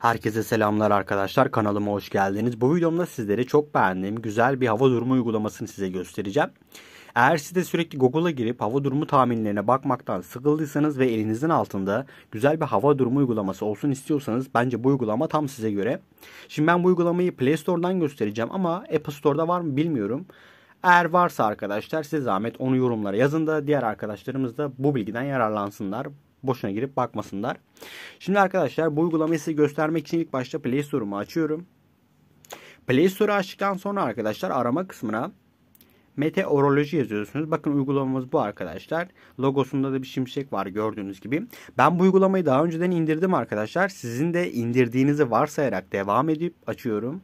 Herkese selamlar arkadaşlar. Kanalıma hoş geldiniz. Bu videomda sizlere çok beğendiğim güzel bir hava durumu uygulamasını size göstereceğim. Eğer siz de sürekli Google'a girip hava durumu tahminlerine bakmaktan sıkıldıysanız ve elinizin altında güzel bir hava durumu uygulaması olsun istiyorsanız bence bu uygulama tam size göre. Şimdi ben bu uygulamayı Play Store'dan göstereceğim ama Apple Store'da var mı bilmiyorum. Eğer varsa arkadaşlar size zahmet onu yorumlara yazın da diğer arkadaşlarımız da bu bilgiden yararlansınlar. Boşuna girip bakmasınlar. Şimdi arkadaşlar bu uygulamayı size göstermek için ilk başta Play Store'umu açıyorum. Play Store'u açtıktan sonra arkadaşlar arama kısmına meteoroloji yazıyorsunuz. Bakın uygulamamız bu arkadaşlar. Logosunda da bir şimşek var gördüğünüz gibi. Ben bu uygulamayı daha önceden indirdim arkadaşlar. Sizin de indirdiğinizi varsayarak devam edip açıyorum.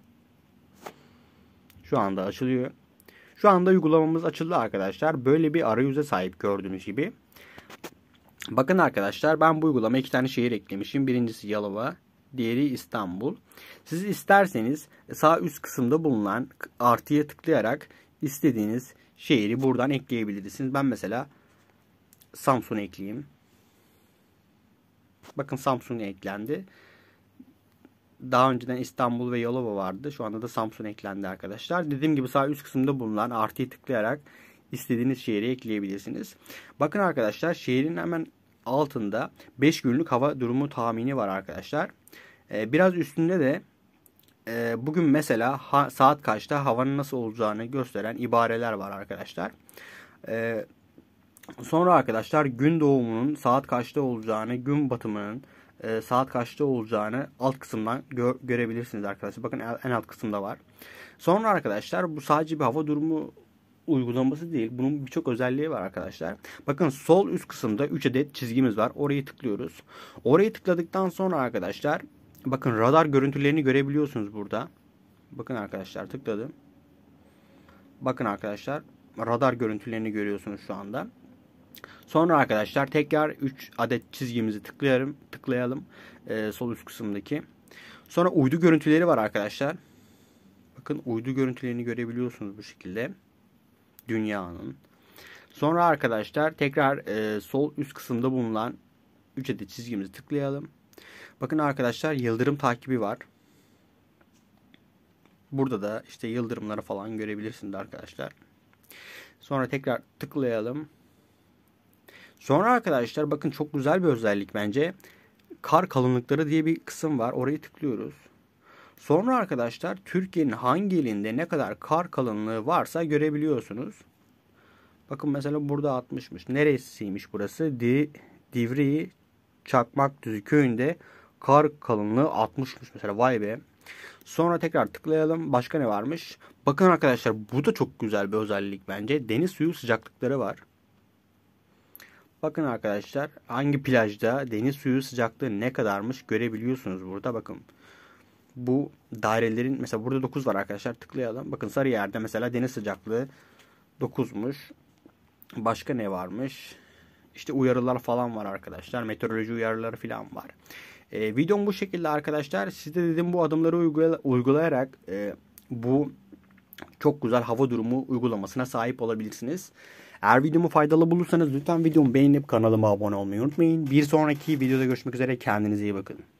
Şu anda açılıyor. Şu anda uygulamamız açıldı arkadaşlar. Böyle bir arayüze sahip gördüğünüz gibi. Bakın arkadaşlar ben bu uygulamaya 2 tane şehir eklemişim. Birincisi Yalova, diğeri İstanbul. Siz isterseniz sağ üst kısımda bulunan artıya tıklayarak istediğiniz şehri buradan ekleyebilirsiniz. Ben mesela Samsun'u ekleyeyim. Bakın Samsun eklendi. Daha önceden İstanbul ve Yalova vardı. Şu anda da Samsun eklendi arkadaşlar. Dediğim gibi sağ üst kısımda bulunan artıyı tıklayarak istediğiniz şehri ekleyebilirsiniz. Bakın arkadaşlar şehrin hemen altında 5 günlük hava durumu tahmini var arkadaşlar. Biraz üstünde de bugün mesela saat kaçta havanın nasıl olacağını gösteren ibareler var arkadaşlar. Sonra arkadaşlar gün doğumunun saat kaçta olacağını, gün batımının saat kaçta olacağını alt kısımdan görebilirsiniz arkadaşlar. Bakın en alt kısımda var. Sonra arkadaşlar bu sadece bir hava durumu uygulaması değil. Bunun birçok özelliği var arkadaşlar. Bakın sol üst kısımda 3 adet çizgimiz var. Orayı tıklıyoruz. Orayı tıkladıktan sonra arkadaşlar bakın radar görüntülerini görebiliyorsunuz burada. Bakın arkadaşlar tıkladım. Bakın arkadaşlar radar görüntülerini görüyorsunuz şu anda. Sonra arkadaşlar tekrar 3 adet çizgimizi tıklayalım. Sol üst kısımdaki. Sonra uydu görüntüleri var arkadaşlar. Bakın uydu görüntülerini görebiliyorsunuz bu şekilde. Dünyanın. Sonra arkadaşlar tekrar sol üst kısımda bulunan 3 adet çizgimizi tıklayalım. Bakın arkadaşlar yıldırım takibi var. Burada da işte yıldırımları falan görebilirsiniz arkadaşlar. Sonra tekrar tıklayalım. Sonra arkadaşlar bakın çok güzel bir özellik bence. Kar kalınlıkları diye bir kısım var. Orayı tıklıyoruz. Sonra arkadaşlar Türkiye'nin hangi ilinde ne kadar kar kalınlığı varsa görebiliyorsunuz. Bakın mesela burada 60'mış. Neresiymiş burası? Divriği Çakmakdüzü köyünde kar kalınlığı 60'mış mesela. Vay be. Sonra tekrar tıklayalım. Başka ne varmış? Bakın arkadaşlar bu da çok güzel bir özellik bence. Deniz suyu sıcaklıkları var. Bakın arkadaşlar hangi plajda deniz suyu sıcaklığı ne kadarmış görebiliyorsunuz burada. Bakın bu dairelerin mesela burada 9 var arkadaşlar, tıklayalım. Bakın Sarıyer'de mesela deniz sıcaklığı 9'muş. Başka ne varmış? İşte uyarılar falan var arkadaşlar. Meteoroloji uyarıları falan var. Videom bu şekilde arkadaşlar. Siz de dedim bu adımları uygulayarak bu çok güzel hava durumu uygulamasına sahip olabilirsiniz. Eğer videomu faydalı bulursanız lütfen videomu beğenip kanalıma abone olmayı unutmayın. Bir sonraki videoda görüşmek üzere. Kendinize iyi bakın.